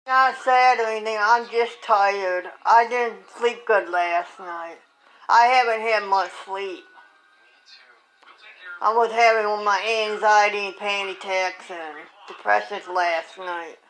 Not sad or anything, I'm just tired. I didn't sleep good last night. I haven't had much sleep. I was having my anxiety and panic attacks and depressions last night.